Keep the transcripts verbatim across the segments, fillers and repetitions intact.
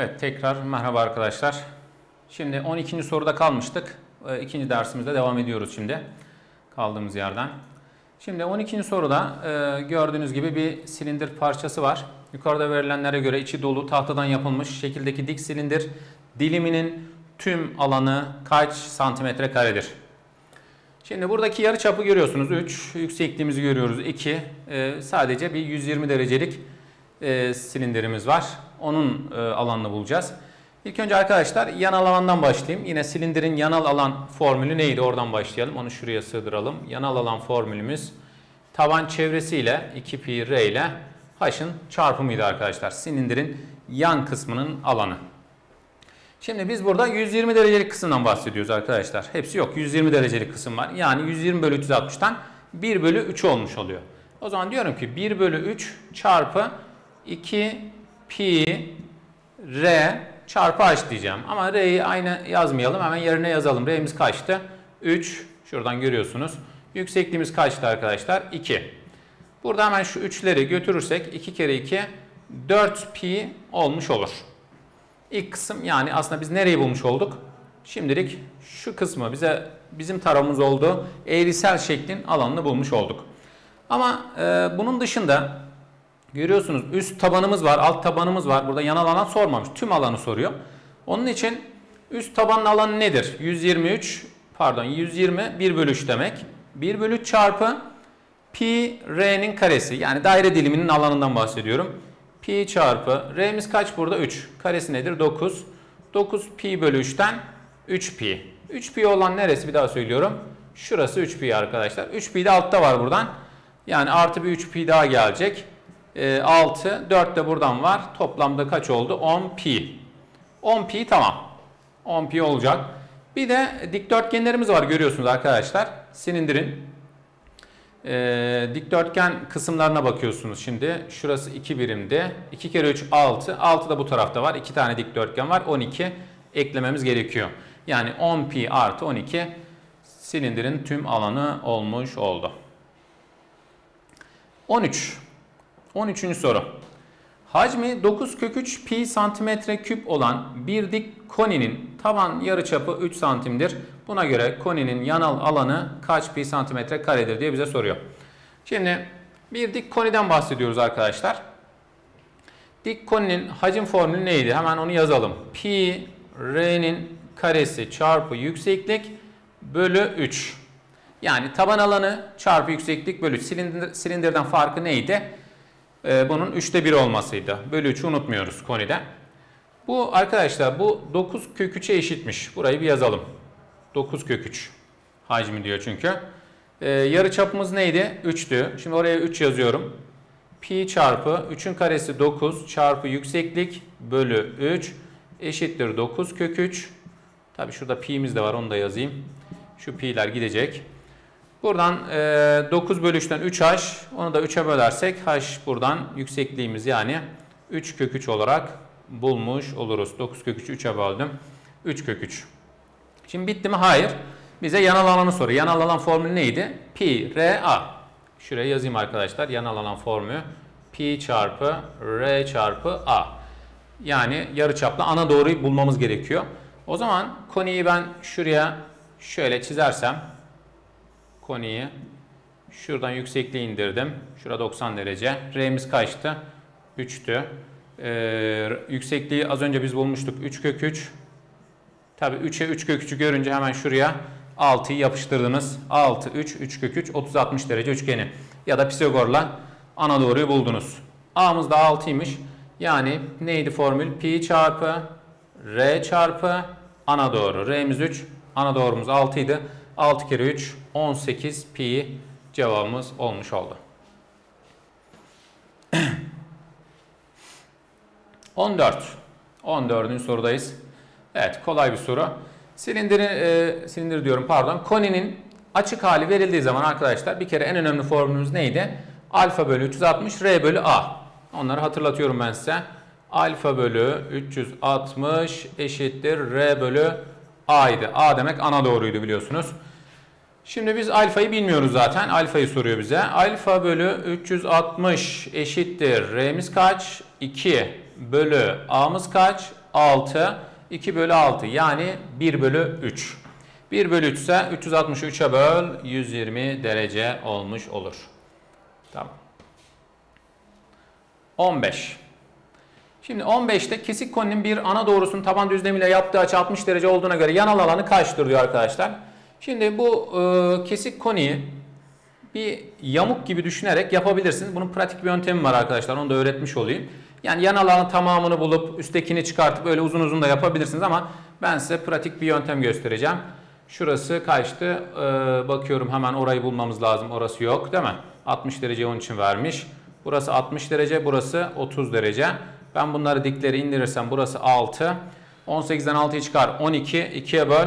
Evet, tekrar merhaba arkadaşlar. Şimdi on ikinci soruda kalmıştık. İkinci dersimizde devam ediyoruz şimdi. Kaldığımız yerden. Şimdi on ikinci soruda e, gördüğünüz gibi bir silindir parçası var. Yukarıda verilenlere göre içi dolu tahtadan yapılmış şekildeki dik silindir diliminin tüm alanı kaç santimetre karedir? Şimdi buradaki yarıçapı görüyorsunuz üç, yüksekliğimizi görüyoruz iki. E, sadece bir yüz yirmi derecelik e, silindirimiz var. Onun e, alanını bulacağız. İlk önce arkadaşlar yanal alandan başlayayım. Yine silindirin yanal alan formülü neydi? Oradan başlayalım. Onu şuraya sığdıralım. Yanal alan formülümüz taban çevresiyle iki pi r ile h'ın çarpımıydı arkadaşlar. Silindirin yan kısmının alanı. Şimdi biz burada yüz yirmi derecelik kısımdan bahsediyoruz arkadaşlar. Hepsi yok. yüz yirmi derecelik kısım var. Yani yüz yirmi bölü üç yüz altmış'tan bir bölü üç olmuş oluyor. O zaman diyorum ki bir bölü üç çarpı iki pi r çarpı h diyeceğim. Ama r'yi aynı yazmayalım. Hemen yerine yazalım. R'miz kaçtı? üç. Şuradan görüyorsunuz. Yüksekliğimiz kaçtı arkadaşlar? iki. Burada hemen şu üçleri götürürsek iki kere iki dört pi olmuş olur. İlk kısım, yani aslında biz nereyi bulmuş olduk? Şimdilik şu kısmı, bize bizim tarafımız olduğu eğrisel şeklin alanını bulmuş olduk. Ama e, bunun dışında görüyorsunuz üst tabanımız var, alt tabanımız var. Burada yanal alan sormamış. Tüm alanı soruyor. Onun için üst tabanın alanı nedir? yüz yirmi üç, pardon yüz yirmi bir bölü üç demek. bir bölü üç çarpı pi r'nin karesi. Yani daire diliminin alanından bahsediyorum. Pi çarpı r'miz kaç burada? üç. Karesi nedir? dokuz. dokuz pi bölü üç'ten üç pi. üç pi olan neresi? Bir daha söylüyorum. Şurası üç pi arkadaşlar. üç pi de altta var buradan. Yani artı bir üç pi daha gelecek. E, altı. dört de buradan var. Toplamda kaç oldu? on pi. on pi tamam. on pi olacak. Bir de dikdörtgenlerimiz var görüyorsunuz arkadaşlar. Silindirin e, dikdörtgen kısımlarına bakıyorsunuz şimdi. Şurası iki birimdi. iki kere üç altı. altı da bu tarafta var. iki tane dikdörtgen var. on iki eklememiz gerekiyor. Yani on pi artı on iki silindirin tüm alanı olmuş oldu. on üç. on üçüncü soru. Hacmi dokuz kök üç pi santimetre küp olan bir dik koninin taban yarıçapı üç santimdir. Buna göre koninin yanal alanı kaç pi santimetre karedir diye bize soruyor. Şimdi bir dik koniden bahsediyoruz arkadaşlar. Dik koninin hacim formülü neydi? Hemen onu yazalım. Pi r'nin karesi çarpı yükseklik bölü üç. Yani taban alanı çarpı yükseklik bölü silindir, silindirden farkı neydi? Ee, bunun üçte bir olmasıydı. Bölü üç'ü unutmuyoruz konide. Bu arkadaşlar bu dokuz kök üç'e eşitmiş. Burayı bir yazalım. dokuz kök üç hacmi diyor çünkü. Ee, yarıçapımız neydi? üç'tü. Şimdi oraya üç yazıyorum. Pi çarpı üçün karesi dokuz çarpı yükseklik bölü üç eşittir dokuz kök üç. Tabi şurada pi'miz de var, onu da yazayım. Şu pi'ler gidecek. Buradan e, dokuz bölü üç'ten üç h, onu da üç'e bölersek h buradan yüksekliğimiz yani üç kök üç olarak bulmuş oluruz. dokuz kök üç'ü üç'e böldüm. üç kök üç. Şimdi bitti mi? Hayır. Bize yanal alanı soruyor. Yanal alan formülü neydi? Pi r a. Şuraya yazayım arkadaşlar. Yanal alan formülü pi çarpı r çarpı a. Yani yarıçapla ana doğruyu bulmamız gerekiyor. O zaman koniyi ben şuraya şöyle çizersem, koniyi şuradan yüksekliği indirdim. Şurada doksan derece. R'miz kaçtı? üç'tü. Ee, yüksekliği az önce biz bulmuştuk. üç kök üç. Tabi üç'e üç kök üç'ü görünce hemen şuraya altı'yı yapıştırdınız. altı, üç, üç kök üç, otuz altmış derece üçgeni. Ya da Pisagor'la ana doğruyu buldunuz. A'mız da altı'ymış. Yani neydi formül? Pi çarpı R çarpı ana doğru. R'miz üç. Ana doğrumuz altı'ydı. altı kere üç on sekiz pi cevabımız olmuş oldu. on dört. on dördüncü sorudayız. Evet, kolay bir soru. Silindiri, e, silindir diyorum pardon. Koninin açık hali verildiği zaman arkadaşlar bir kere en önemli formülümüz neydi? Alfa bölü üç yüz altmış r bölü a. Onları hatırlatıyorum ben size. Alfa bölü üç yüz altmış eşittir r bölü a'ydı. A demek ana doğruydu biliyorsunuz. Şimdi biz alfayı bilmiyoruz zaten. Alfayı soruyor bize. Alfa bölü üç yüz altmış eşittir. R'miz kaç? iki bölü a'mız kaç? altı. iki bölü altı yani bir bölü üç. bir bölü üç ise üç yüz altmışı üçe böl yüz yirmi derece olmuş olur. Tamam. on beş. Şimdi on beşte kesik koninin bir ana doğrusunun taban düzlemiyle yaptığı açı altmış derece olduğuna göre yanal alanı kaçtır diyor arkadaşlar. Şimdi bu e, kesik koniyi bir yamuk gibi düşünerek yapabilirsiniz. Bunun pratik bir yöntemi var arkadaşlar. Onu da öğretmiş olayım. Yani yanal alanın tamamını bulup üsttekini çıkartıp öyle uzun uzun da yapabilirsiniz ama ben size pratik bir yöntem göstereceğim. Şurası kaçtı? Ee, bakıyorum hemen orayı bulmamız lazım. Orası yok değil mi? altmış derece onun için vermiş. Burası altmış derece, burası otuz derece. Ben bunları dikleri indirirsem burası altı. on sekizden altıyı çıkar on iki. ikiye böl.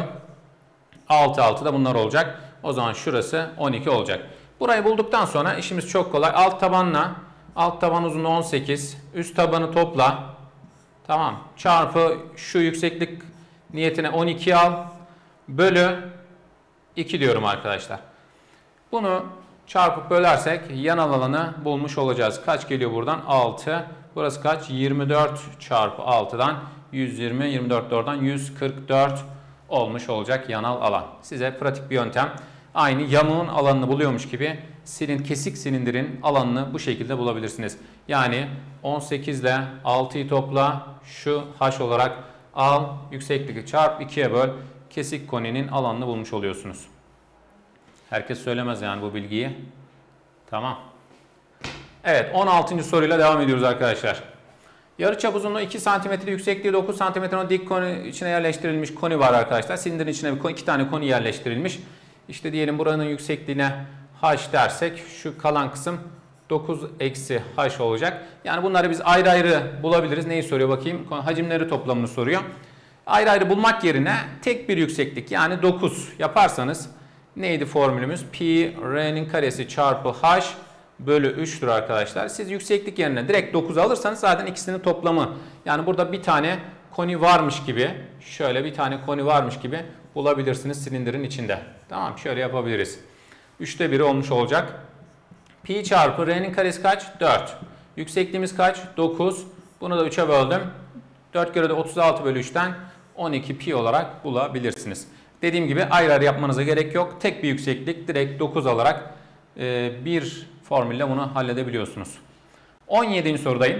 altı altı da bunlar olacak. O zaman şurası on iki olacak. Burayı bulduktan sonra işimiz çok kolay. Alt tabanla alt taban uzunluğu on sekiz. Üst tabanı topla. Tamam. Çarpı şu yükseklik niyetine on iki al. Bölü iki diyorum arkadaşlar. Bunu çarpıp bölersek yanal alanı bulmuş olacağız. Kaç geliyor buradan? altı. Burası kaç? yirmi dört çarpı altıdan yüz yirmi. yirmi dört de oradan yüz kırk dört olmuş olacak yanal alan. Size pratik bir yöntem. Aynı yamuğun alanını buluyormuş gibi silin, kesik silindirin alanını bu şekilde bulabilirsiniz. Yani on sekiz ile altıyı topla, şu h olarak al, yüksekliği çarp ikiye böl, kesik koninin alanını bulmuş oluyorsunuz. Herkes söylemez yani bu bilgiyi. Tamam. Evet, on altıncı soruyla devam ediyoruz arkadaşlar. Yarıçap uzunluğu iki santimetre, yüksekliği dokuz santimetre dik koni içine yerleştirilmiş koni var arkadaşlar. Silindirin içine bir, iki tane koni yerleştirilmiş. İşte diyelim buranın yüksekliğine h dersek şu kalan kısım dokuz eksi h olacak. Yani bunları biz ayrı ayrı bulabiliriz. Neyi soruyor bakayım? Hacimleri toplamını soruyor. Ayrı ayrı bulmak yerine tek bir yükseklik yani dokuz yaparsanız neydi formülümüz? Pi r'nin karesi çarpı h bölü üç'tür arkadaşlar. Siz yükseklik yerine direkt dokuz alırsanız zaten ikisinin toplamı. Yani burada bir tane koni varmış gibi, şöyle bir tane koni varmış gibi bulabilirsiniz silindirin içinde. Tamam, şöyle yapabiliriz. üçte biri olmuş olacak. Pi çarpı r'nin karesi kaç? dört. Yüksekliğimiz kaç? dokuz. Bunu da üçe böldüm. dört kere de otuz altı bölü üç'ten on iki pi olarak bulabilirsiniz. Dediğim gibi ayrı ayrı yapmanıza gerek yok. Tek bir yükseklik direkt dokuz alarak e, bir formülle bunu halledebiliyorsunuz. on yedinci sorudayım.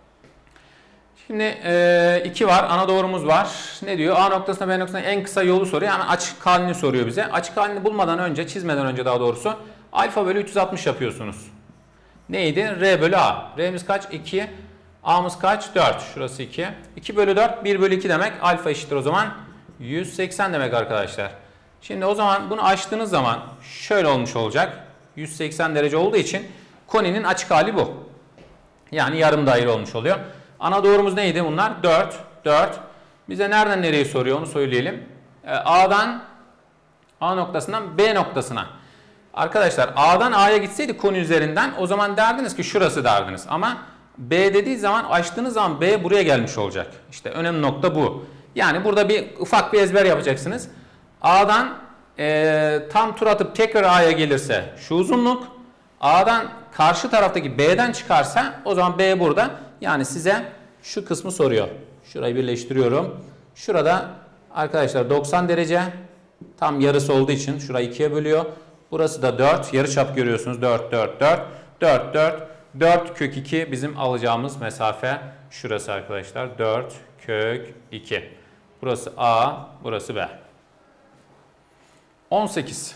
Şimdi iki var. Ana doğrumuz var. Ne diyor? A noktasına B noktasına en kısa yolu soruyor. Yani açık halini soruyor bize. Açık halini bulmadan önce, çizmeden önce daha doğrusu alfa bölü üç yüz altmış yapıyorsunuz. Neydi? R bölü A. R'miz kaç? iki. A'mız kaç? dört. Şurası iki. iki bölü dört. bir bölü iki demek. Alfa eşittir o zaman yüz seksen demek arkadaşlar. Şimdi o zaman bunu açtığınız zaman şöyle olmuş olacak. yüz seksen derece olduğu için koninin açık hali bu. Yani yarım daire olmuş oluyor. Ana doğrumuz neydi bunlar? dört. dört. Bize nereden nereye soruyor onu söyleyelim. A'dan A noktasından B noktasına. Arkadaşlar A'dan A'ya gitseydi koni üzerinden o zaman derdiniz ki şurası derdiniz. Ama B dediği zaman açtığınız zaman B buraya gelmiş olacak. İşte önemli nokta bu. Yani burada bir ufak bir ezber yapacaksınız. A'dan e, tam tur atıp tekrar A'ya gelirse şu uzunluk. A'dan karşı taraftaki B'den çıkarsa o zaman B burada. Yani size şu kısmı soruyor. Şurayı birleştiriyorum. Şurada arkadaşlar doksan derece tam yarısı olduğu için şurayı ikiye bölüyor. Burası da dört. Yarıçap görüyorsunuz. dört, dört, dört. dört, dört. dört kök iki bizim alacağımız mesafe şurası arkadaşlar. dört kök iki. Burası A, burası B. on sekiz.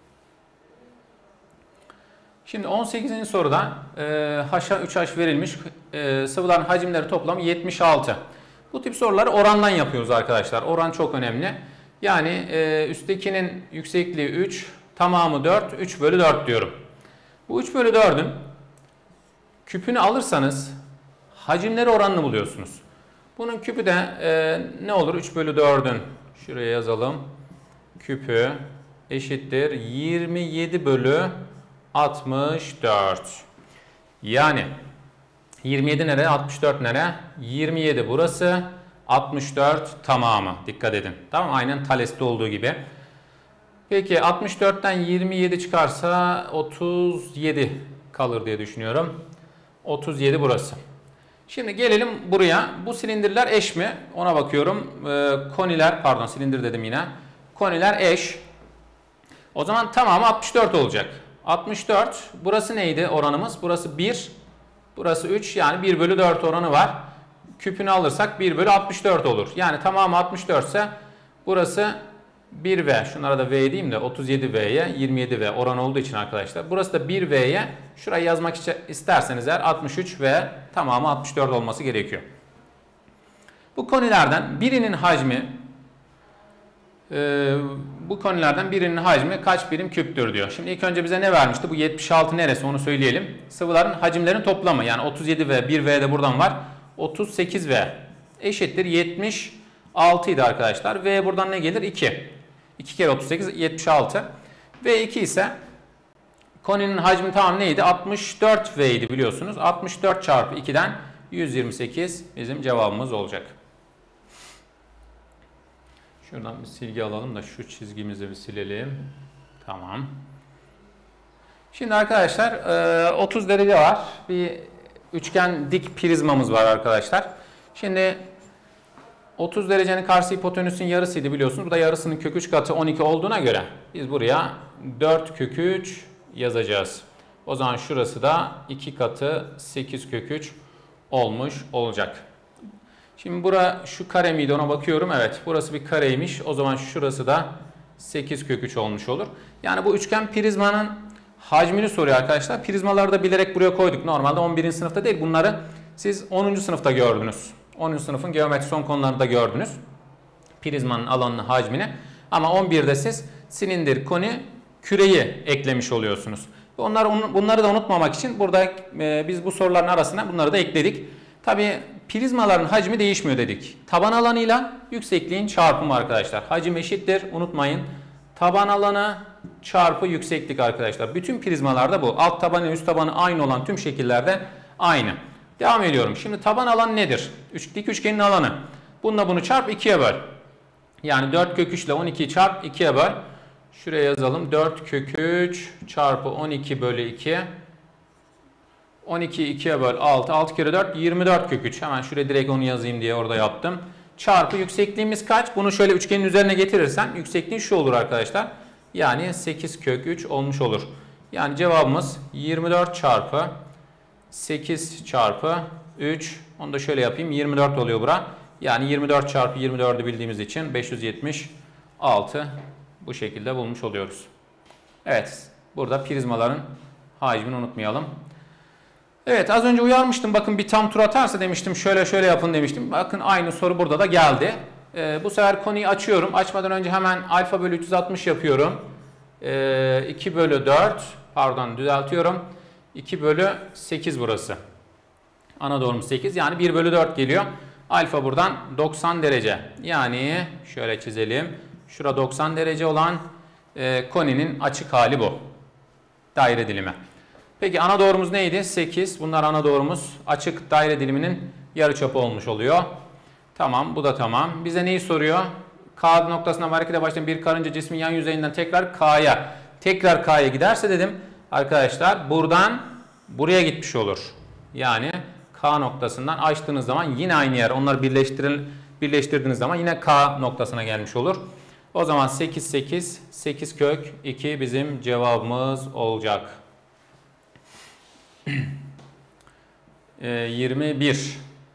Şimdi on sekizinci soruda e, H'a üç H verilmiş. E, sıvıların hacimleri toplamı yetmiş altı. Bu tip soruları orandan yapıyoruz arkadaşlar. Oran çok önemli. Yani e, üsttekinin yüksekliği üç, tamamı dört. üç bölü dört diyorum. Bu üç bölü dörd'ün küpünü alırsanız hacimleri oranını buluyorsunuz. Bunun küpü de e, ne olur? üç bölü dörd'ün şuraya yazalım. Küpü eşittir yirmi yedi bölü altmış dört. Yani yirmi yedi nere? altmış dört nere? yirmi yedi burası. altmış dört tamamı. Dikkat edin. Tamam, aynen Thales'te olduğu gibi. Peki altmış dört'ten yirmi yedi çıkarsa otuz yedi kalır diye düşünüyorum. otuz yedi burası. Şimdi gelelim buraya. Bu silindirler eş mi? Ona bakıyorum. Ee, koniler, pardon silindir dedim yine. Koniler eş. O zaman tamamı altmış dört olacak. altmış dört. Burası neydi oranımız? Burası bir. Burası üç. Yani bir bölü dört oranı var. Küpünü alırsak bir bölü altmış dört olur. Yani tamamı altmış dört ise burası bir V. Şunlara da V diyeyim de otuz yedi V'ye yirmi yedi V oran olduğu için arkadaşlar. Burası da bir V'ye şurayı yazmak isterseniz eğer altmış üç V, tamamı altmış dört olması gerekiyor. Bu konilerden birinin hacmi e, bu konilerden birinin hacmi kaç birim küptür diyor. Şimdi ilk önce bize ne vermişti? Bu yetmiş altı neresi onu söyleyelim. Sıvıların hacimlerin toplamı, yani otuz yedi V, bir V de buradan var. otuz sekiz V eşittir yetmiş altı idi arkadaşlar. V buradan ne gelir? iki. iki kere otuz sekiz, yetmiş altı. V iki ise koninin hacmi tamam neydi? altmış dört V idi biliyorsunuz. altmış dört çarpı iki'den yüz yirmi sekiz bizim cevabımız olacak. Şuradan bir silgi alalım da şu çizgimizi bir silelim. Tamam. Şimdi arkadaşlar otuz derece var. Bir üçgen dik prizmamız var arkadaşlar. Şimdi otuz derecenin karşısı hipotenüsün yarısıydı biliyorsunuz. Burada yarısının kök üç katı on iki olduğuna göre biz buraya dört kök üç yazacağız. O zaman şurası da iki katı sekiz kök üç olmuş olacak. Şimdi bura şu kare miydi ona bakıyorum. Evet, burası bir kareymiş. O zaman şurası da sekiz kök üç olmuş olur. Yani bu üçgen prizmanın hacmini soruyor arkadaşlar. Prizmaları da bilerek buraya koyduk. Normalde on birinci sınıfta değil. Bunları siz onuncu sınıfta gördünüz. onuncu sınıfın geometri son konularında gördünüz. Prizmanın alanını, hacmini. Ama on birde siz silindir, koni, küreyi eklemiş oluyorsunuz. Onları, bunları da unutmamak için burada e, biz bu soruların arasına bunları da ekledik. Tabi prizmaların hacmi değişmiyor dedik. Taban alanıyla yüksekliğin çarpımı arkadaşlar. Hacim eşittir. Unutmayın. Taban alanı çarpı yükseklik arkadaşlar. Bütün prizmalarda bu. Alt tabanı, üst tabanı aynı olan tüm şekillerde aynı. Devam ediyorum. Şimdi taban alan nedir? Üç, dik üçgenin alanı. Bununla bunu çarp ikiye böl. Yani dört kök üç ile on iki'yi çarp ikiye böl. Şuraya yazalım. dört kök üç çarpı on iki bölü iki. on iki'yi ikiye böl altı. altı kere dört yirmi dört kök üç. Hemen şuraya direkt onu yazayım diye orada yaptım. Çarpı yüksekliğimiz kaç? Bunu şöyle üçgenin üzerine getirirsem yüksekliği şu olur arkadaşlar. Yani sekiz kök üç olmuş olur. Yani cevabımız yirmi dört çarpı sekiz çarpı üç. Onu da şöyle yapayım. yirmi dört oluyor bura. Yani yirmi dört çarpı yirmi dörd'ü bildiğimiz için beş yüz yetmiş altı bu şekilde bulmuş oluyoruz. Evet. Burada prizmaların hacmini unutmayalım. Evet, az önce uyarmıştım. Bakın bir tam tur atarsa demiştim. Şöyle şöyle yapın demiştim. Bakın aynı soru burada da geldi. Ee, bu sefer konuyu açıyorum. Açmadan önce hemen alfa bölü üç yüz altmış yapıyorum. Ee, iki bölü dört. Pardon, düzeltiyorum. iki bölü sekiz burası. Ana doğrumuz sekiz. Yani bir bölü dört geliyor. Alfa buradan doksan derece. Yani şöyle çizelim. Şura doksan derece olan e, koninin açık hali bu. Daire dilimi. Peki ana doğrumuz neydi? sekiz. Bunlar ana doğrumuz. Açık daire diliminin yarıçapı olmuş oluyor. Tamam, bu da tamam. Bize neyi soruyor? K noktasından harekete başlayan bir karınca cismin yan yüzeyinden tekrar K'ya. Tekrar K'ya giderse dedim arkadaşlar buradan buraya gitmiş olur. Yani K noktasından açtığınız zaman yine aynı yer. Onları birleştirin, birleştirdiğiniz zaman yine K noktasına gelmiş olur. O zaman sekiz, sekiz, sekiz kök iki bizim cevabımız olacak. yirmi bir.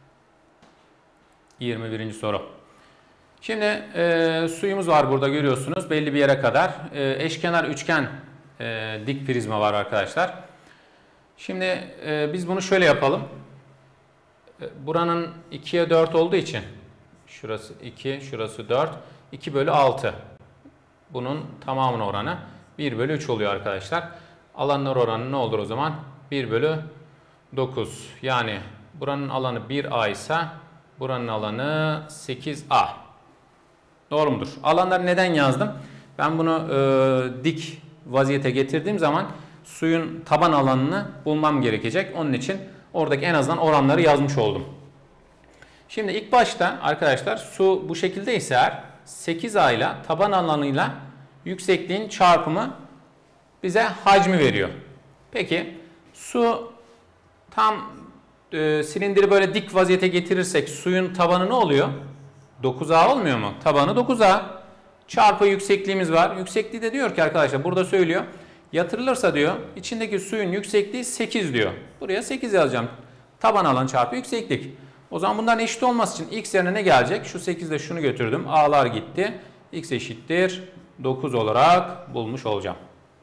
yirmi birinci soru. Şimdi e, suyumuz var burada görüyorsunuz belli bir yere kadar. E, eşkenar üçgen e, dik prizma var arkadaşlar. Şimdi e, biz bunu şöyle yapalım. E, buranın ikiye dört olduğu için şurası iki, şurası dört. iki bölü altı. Bunun tamamının oranı bir bölü üç oluyor arkadaşlar. Alanlar oranı ne olur o zaman? bir bölü dokuz. Yani buranın alanı bir A ise buranın alanı sekiz A. Doğru mudur? Alanları neden yazdım? Ben bunu e, dik vaziyete getirdiğim zaman suyun taban alanını bulmam gerekecek. Onun için oradaki en azından oranları yazmış oldum. Şimdi ilk başta arkadaşlar su bu şekilde ise eğer sekiz A ile taban alanıyla yüksekliğin çarpımı bize hacmi veriyor. Peki su tam e, silindiri böyle dik vaziyete getirirsek suyun tabanı ne oluyor? dokuz A olmuyor mu? Tabanı dokuz A. Çarpı yüksekliğimiz var. Yüksekliği de diyor ki arkadaşlar burada söylüyor. Yatırılırsa diyor içindeki suyun yüksekliği sekiz diyor. Buraya sekiz yazacağım. Taban alan çarpı yükseklik. O zaman bunların eşit olması için x yerine ne gelecek? Şu sekiz ile şunu götürdüm. A'lar gitti. X eşittir dokuz olarak bulmuş olacağım.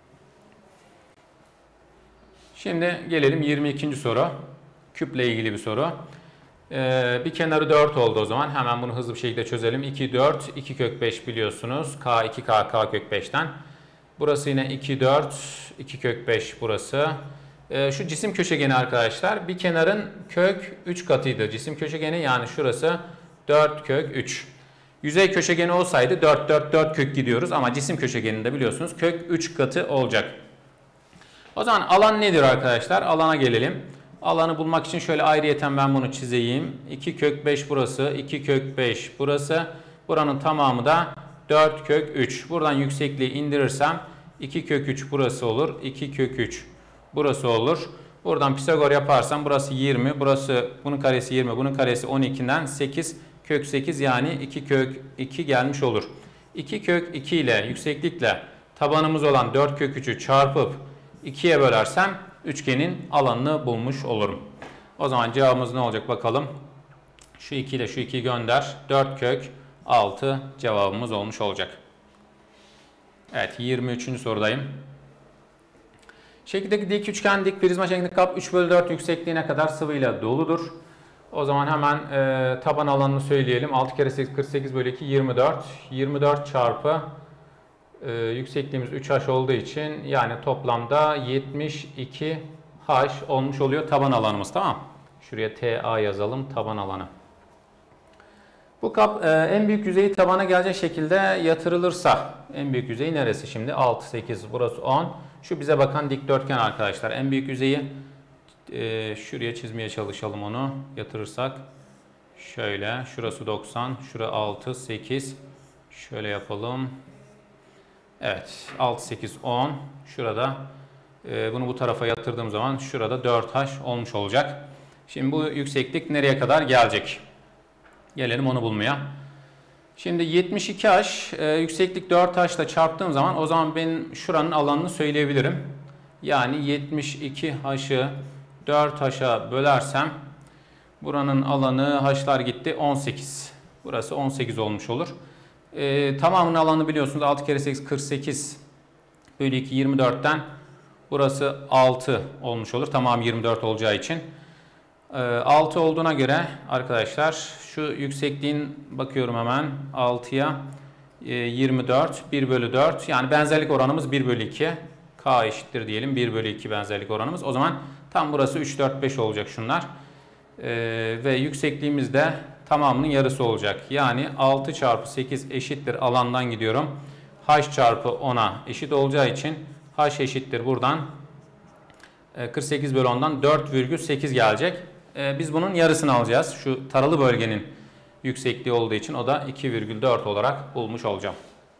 Şimdi gelelim yirmi ikinci soru. Küple ilgili bir soru. Ee, bir kenarı dört oldu o zaman. Hemen bunu hızlı bir şekilde çözelim. iki, dört, iki kök beş biliyorsunuz. K, iki K, K kök beşten. Burası yine iki, dört, iki kök beş burası. Ee, şu cisim köşegeni arkadaşlar. Bir kenarın kök üç katıydı. Cisim köşegeni yani şurası dört kök üç. Yüzey köşegeni olsaydı dört, dört, dört kök gidiyoruz. Ama cisim köşegeninde biliyorsunuz kök üç katı olacak. O zaman alan nedir arkadaşlar? Alana gelelim. Alanı bulmak için şöyle ayrıyeten ben bunu çizeyim. iki kök beş burası, iki kök beş burası. Buranın tamamı da dört kök üç. Buradan yüksekliği indirirsem iki kök üç burası olur. iki kök üç burası olur. Buradan Pisagor yaparsam burası yirmi. Burası bunun karesi yirmi. Bunun karesi on iki'den sekiz kök sekiz yani iki kök iki gelmiş olur. iki kök iki ile yükseklikle tabanımız olan dört kök üç'ü çarpıp iki'ye bölersem üçgenin alanını bulmuş olurum. O zaman cevabımız ne olacak bakalım. Şu iki ile şu iki'yi gönder. dört kök altı cevabımız olmuş olacak. Evet yirmi üçüncü sorudayım. Şekildeki dik üçgen dik prizma şeklindeki kap üç bölü dört yüksekliğine kadar sıvıyla doludur. O zaman hemen e, taban alanını söyleyelim. altı kere sekiz kırk sekiz bölü iki yirmi dört. yirmi dört çarpı e, yüksekliğimiz üç H olduğu için yani toplamda yetmiş iki H olmuş oluyor taban alanımız, tamam. Şuraya T A yazalım, taban alanı. Bu kap e, en büyük yüzeyi tabana gelecek şekilde yatırılırsa en büyük yüzeyi neresi şimdi? altı, sekiz, burası on. Şu bize bakan dikdörtgen arkadaşlar. En büyük yüzeyi e, şuraya çizmeye çalışalım onu yatırırsak. Şöyle şurası doksan, şura altı, sekiz. Şöyle yapalım. Evet altı, sekiz, on. Şurada e, bunu bu tarafa yatırdığım zaman şurada dört H olmuş olacak. Şimdi bu yükseklik nereye kadar gelecek? Gelelim onu bulmaya. Şimdi yetmiş iki H e, yükseklik dört H ile çarptığım zaman o zaman ben şuranın alanını söyleyebilirim. Yani yetmiş iki H'ı dört H'a bölersem buranın alanı H'lar gitti on sekiz. Burası on sekiz olmuş olur. E, tamamının alanını biliyorsunuz altı kere sekiz kırk sekiz bölü iki yirmi dört'ten burası altı olmuş olur. Tamam yirmi dört olacağı için. altı olduğuna göre arkadaşlar şu yüksekliğin bakıyorum hemen altı'ya yirmi dört bir bölü dört yani benzerlik oranımız bir bölü iki. K eşittir diyelim bir bölü iki benzerlik oranımız. O zaman tam burası üç, dört, beş olacak şunlar. Ee, ve yüksekliğimiz de tamamının yarısı olacak. Yani altı çarpı sekiz eşittir alandan gidiyorum. H çarpı on'a eşit olacağı için H eşittir buradan kırk sekiz bölü on'dan dört virgül sekiz gelecek. Biz bunun yarısını alacağız. Şu taralı bölgenin yüksekliği olduğu için o da iki virgül dört olarak bulmuş olacağım.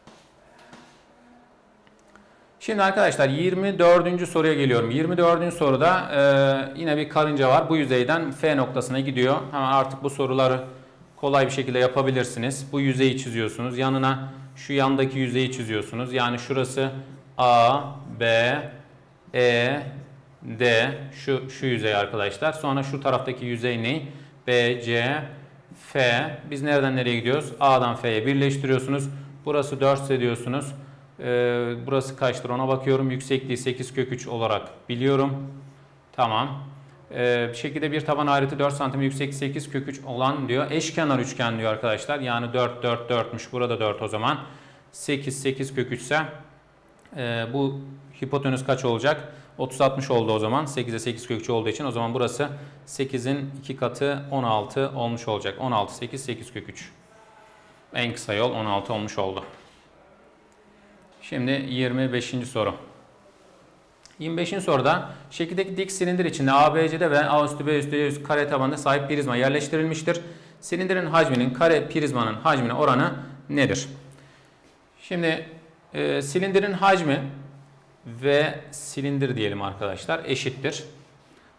Şimdi arkadaşlar yirmi dördüncü soruya geliyorum. yirmi dördüncü soruda e, yine bir karınca var. Bu yüzeyden F noktasına gidiyor. Hemen artık bu soruları kolay bir şekilde yapabilirsiniz. Bu yüzeyi çiziyorsunuz. Yanına şu yandaki yüzeyi çiziyorsunuz. Yani şurası A, B, E, D şu şu yüzey arkadaşlar. Sonra şu taraftaki yüzey ne? B, C, F. Biz nereden nereye gidiyoruz? A'dan F'ye birleştiriyorsunuz. Burası dört ise diyorsunuz. Ee, burası kaçtır ona bakıyorum. Yüksekliği sekiz kök üç olarak biliyorum. Tamam. Ee, bir şekilde bir taban ayrıtı dört santim yüksek sekiz kök üç olan diyor. Eşkenar üçgen diyor arkadaşlar. Yani dört, dört, dört'müş. Burada dört o zaman. sekiz, sekiz kök üç ise e, bu hipotenüs kaç olacak? otuz, altmış oldu o zaman. sekiz'e sekiz kök üç olduğu için o zaman burası sekiz'in iki katı on altı olmuş olacak. on altı, sekiz, sekiz kök üç. En kısa yol on altı olmuş oldu. Şimdi yirmi beşinci soru. yirmi beşinci soruda şekildeki dik silindir içinde A B C'de ve A üstü B üstü C üstü kare tabanına sahip prizma yerleştirilmiştir. Silindirin hacminin kare prizmanın hacmine oranı nedir? Şimdi e, silindirin hacmi ve silindir diyelim arkadaşlar eşittir.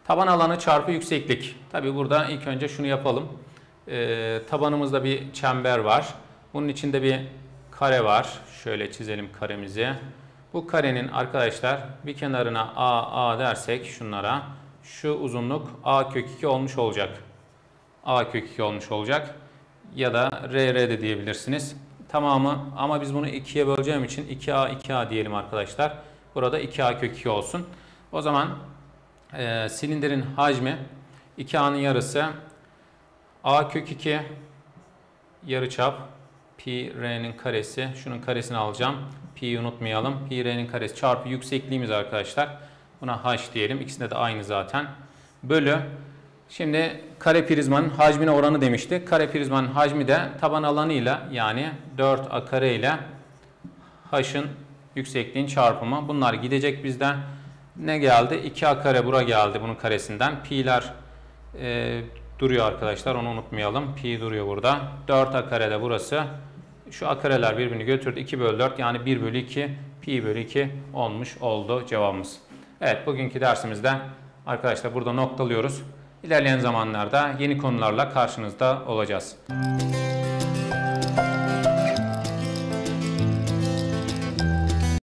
Taban alanı çarpı yükseklik. Tabi burada ilk önce şunu yapalım. Ee, tabanımızda bir çember var. Bunun içinde bir kare var. Şöyle çizelim karemizi. Bu karenin arkadaşlar bir kenarına A, A dersek şunlara, şu uzunluk A kök iki olmuş olacak. A kök iki olmuş olacak. Ya da R, R de diyebilirsiniz. Tamamı, ama biz bunu ikiye böleceğim için iki A, iki A diyelim arkadaşlar. Burada iki A kök iki olsun. O zaman e, silindirin hacmi iki A'nın yarısı A kök iki yarıçap pi R'nin karesi. Şunun karesini alacağım. Pi'yi unutmayalım. Pi R'nin karesi çarpı yüksekliğimiz arkadaşlar. Buna H diyelim. İkisinde de aynı zaten. Bölü. Şimdi kare prizmanın hacmine oranı demiştik. Kare prizmanın hacmi de taban alanıyla, yani dört A kare ile H'ın yüksekliğin çarpımı. Bunlar gidecek bizden. Ne geldi? iki A kare bura geldi bunun karesinden. Pi'ler e, duruyor arkadaşlar. Onu unutmayalım. Pi duruyor burada. dört A kare de burası. Şu A kareler birbirini götürdü. iki bölü dört, yani bir bölü iki. Pi bölü iki olmuş oldu cevabımız. Evet, bugünkü dersimizde arkadaşlar burada noktalıyoruz. İlerleyen zamanlarda yeni konularla karşınızda olacağız.